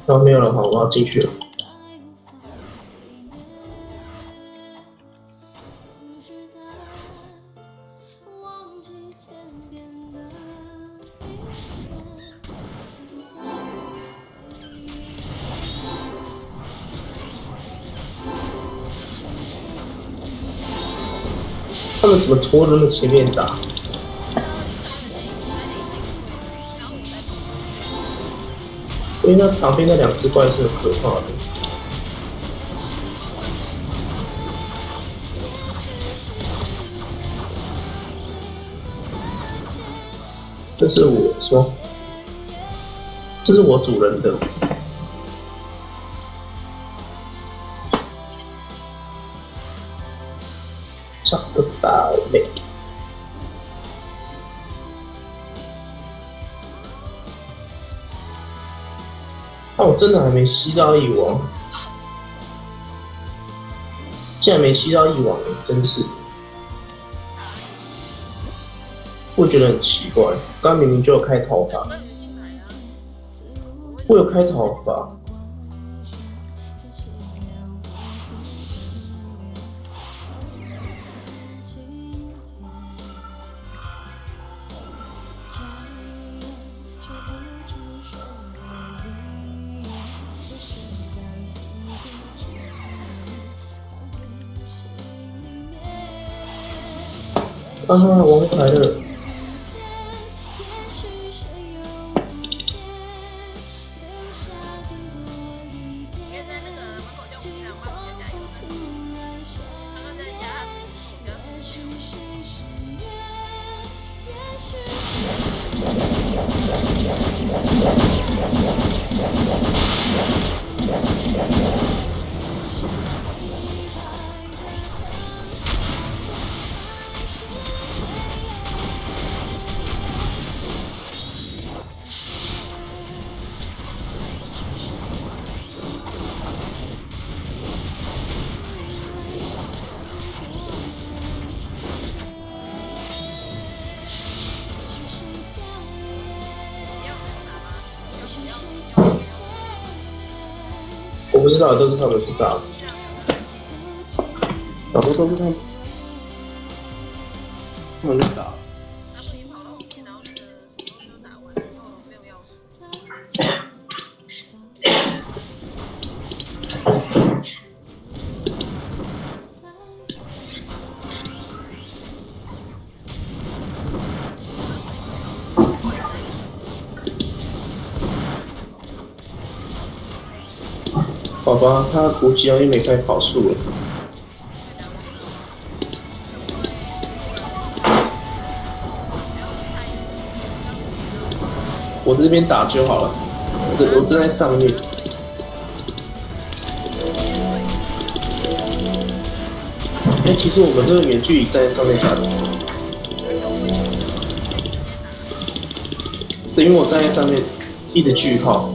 然后没有了，好，我要进去了。他们怎么拖那么前面打？因为那旁边那2只怪是很可怕的。这是我说，这是我主人的。找不到嘞。但我真的还没吸到一王，竟然没吸到一王，真是，我觉得很奇怪。刚明明就有开头法，我有开头法。啊，王来了！我不知道，都是他们知道，好多都是他们在打。好吧，他补给好像没开跑速了。我这边打就好了，我正在上面。哎，其实我们这个远距离站在上面打的，对，因为我站在上面一直句号。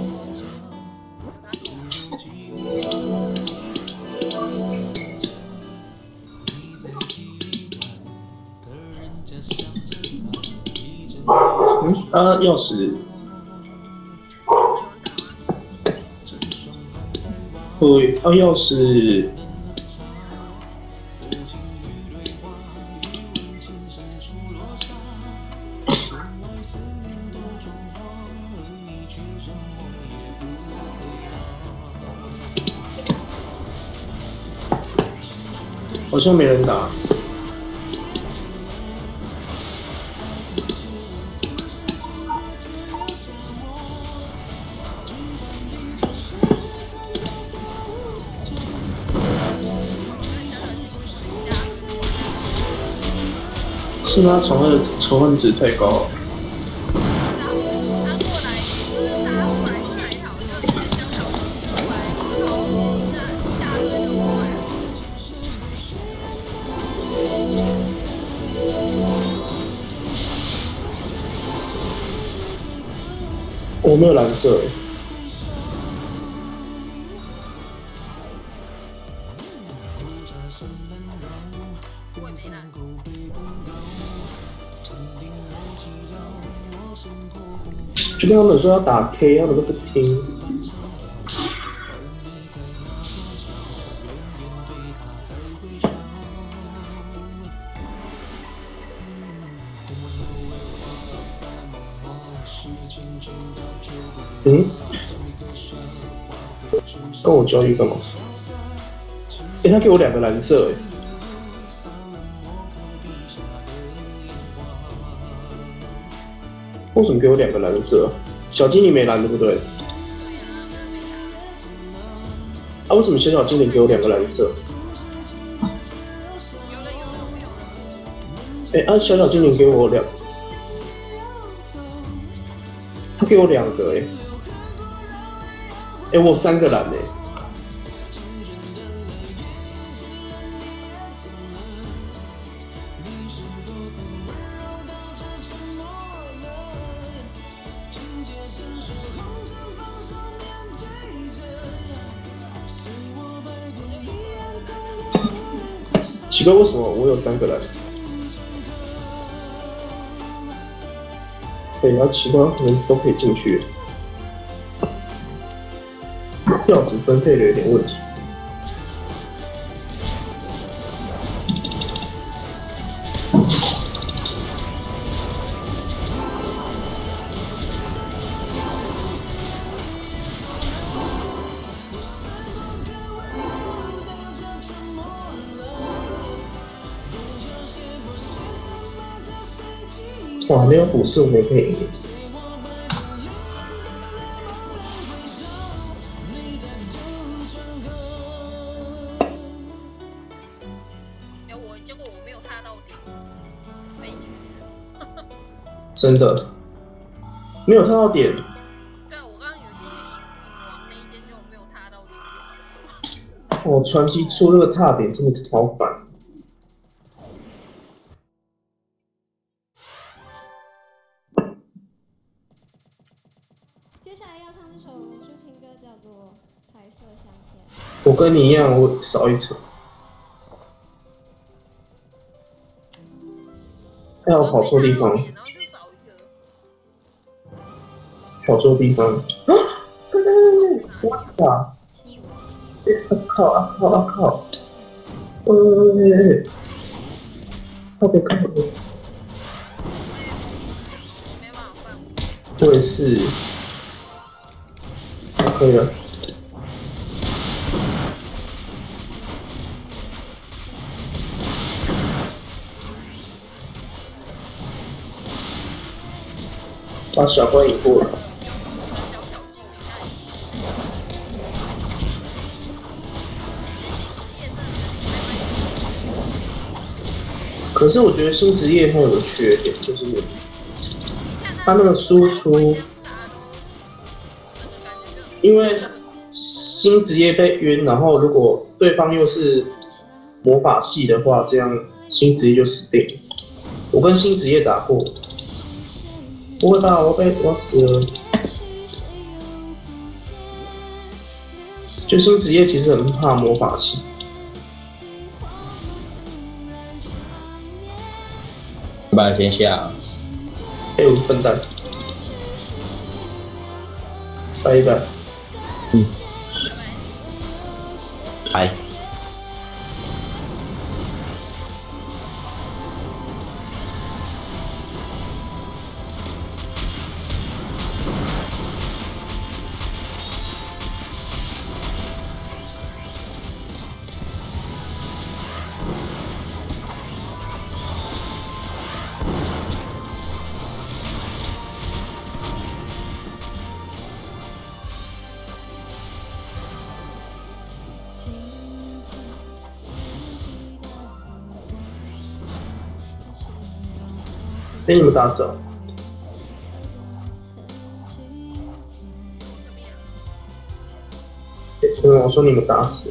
啊，钥匙。对，啊，钥匙。好像没人打。是他宠的仇恨值太高了。我没有蓝色。就跟他们说要打 K， 他们都不听。 嗯，跟我交易干嘛？他给我2个蓝色为什么给我2个蓝色？小精灵没蓝对不对？为什么小精灵给我2个蓝色？小精灵给我他给我2个我有3个蓝奇怪，为什么我有3个蓝？对，然后其他可能都可以进去。钥匙分配的有点问题。哇，没有补士我们也可以赢。 结果我没有踏到顶，悲剧。 真的没有踏到点。 对啊，我刚刚有进去影王那一间就没有踏到顶。 哦，传奇出那个踏点真的超烦。 接下来要唱这首抒情歌，叫做《彩色相片》。 我跟你一样，我少一层。我跑错地方，跑错地方啊！哇！靠！靠！我也是，可以了。把小关引过来。可是我觉得新职业它有个缺点，就是它那个输出，因为新职业被晕，然后如果对方又是魔法系的话，这样新职业就死定了。我跟新职业打过。不会吧，我死了。就新职业其实很怕魔法系。 把先下。 我笨蛋。拜拜。 嗨。 你们打手。我说你们打死。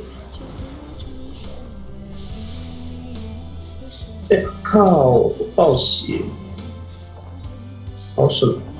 靠！我爆血，好爽。